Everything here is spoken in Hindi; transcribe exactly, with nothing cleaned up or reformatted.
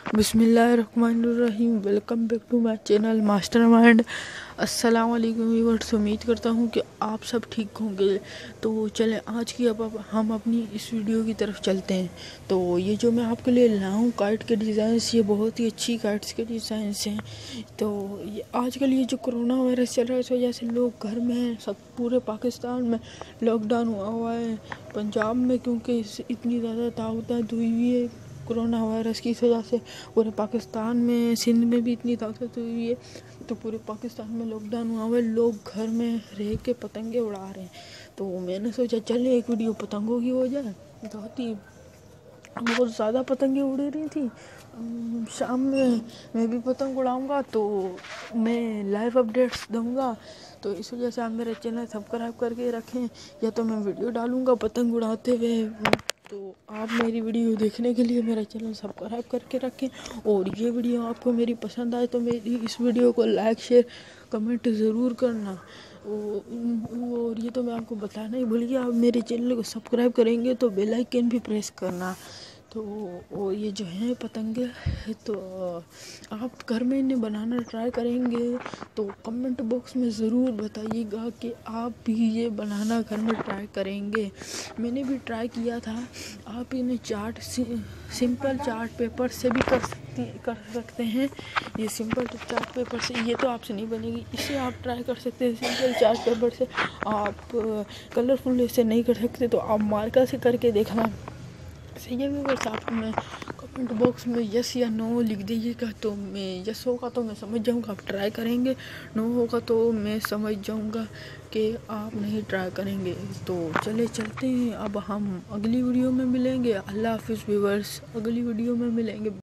बिस्मिल्लाहिर्रहमानिर्रहीम। Welcome back to my channel Mastermind. अस्सलाम वालेकुम व्यूअर्स, उम्मीद करता हूँ कि आप सब ठीक होंगे। तो चलें आज की अब अब हम अपनी इस वीडियो की तरफ चलते हैं। तो ये जो मैं आपके लिए लाया हूँ काइट के डिज़ाइंस, ये बहुत ही अच्छी काइट्स के डिज़ाइंस हैं। तो ये आजकल ये जो कोरोना वायरस चल रहा है इस वजह से लोग घर में हैं, सब पूरे पाकिस्तान में लॉकडाउन हुआ हुआ है। पंजाब में क्योंकि इतनी ज़्यादा तादाद हुई हुई है कोरोना वायरस की वजह से, पूरे पाकिस्तान में, सिंध में भी इतनी ताकत हुई है, तो पूरे पाकिस्तान में लॉकडाउन हुआ हुआ है। लोग घर में रह के पतंगे उड़ा रहे हैं। तो मैंने सोचा चले एक वीडियो पतंगों की हो जाए। बहुत ही बहुत ज़्यादा पतंगे उड़ रही थी। शाम में मैं भी पतंग उड़ाऊँगा तो मैं लाइव अपडेट्स दूँगा। तो इस वजह से आप मेरा चैनल सब्सक्राइब करके रखें, या तो मैं वीडियो डालूँगा पतंग उड़ाते हुए। तो आप मेरी वीडियो देखने के लिए मेरा चैनल सब्सक्राइब करके रखें। और ये वीडियो आपको मेरी पसंद आए तो मेरी इस वीडियो को लाइक शेयर कमेंट ज़रूर करना। और ये तो मैं आपको बताना ही भूल गया, आप मेरे चैनल को सब्सक्राइब करेंगे तो बेल आइकन भी प्रेस करना। तो और ये जो है पतंगे, तो आप घर में इन्हें बनाना ट्राई करेंगे तो कमेंट बॉक्स में ज़रूर बताइएगा कि आप भी ये बनाना घर में ट्राई करेंगे। मैंने भी ट्राई किया था। आप इन्हें चार्ट सिंपल चार्ट पेपर से भी कर सकते कर सकते हैं। ये सिंपल चार्ट पेपर से ये तो आपसे नहीं बनेगी, इसे आप ट्राई कर सकते हैं सिंपल चार्ट पेपर से। आप कलरफुल इसे नहीं कर सकते तो आप मार्कर से करके देखना। सही है व्यूअर्स, आप मैं कमेंट बॉक्स में यस या नो लिख दीजिएगा, तो मैं यस होगा तो मैं समझ जाऊंगा आप ट्राई करेंगे, नो होगा तो मैं समझ जाऊंगा कि आप नहीं ट्राई करेंगे। तो चले चलते हैं, अब हम अगली वीडियो में मिलेंगे। अल्लाह हाफिज़ व्यूअर्स, अगली वीडियो में मिलेंगे।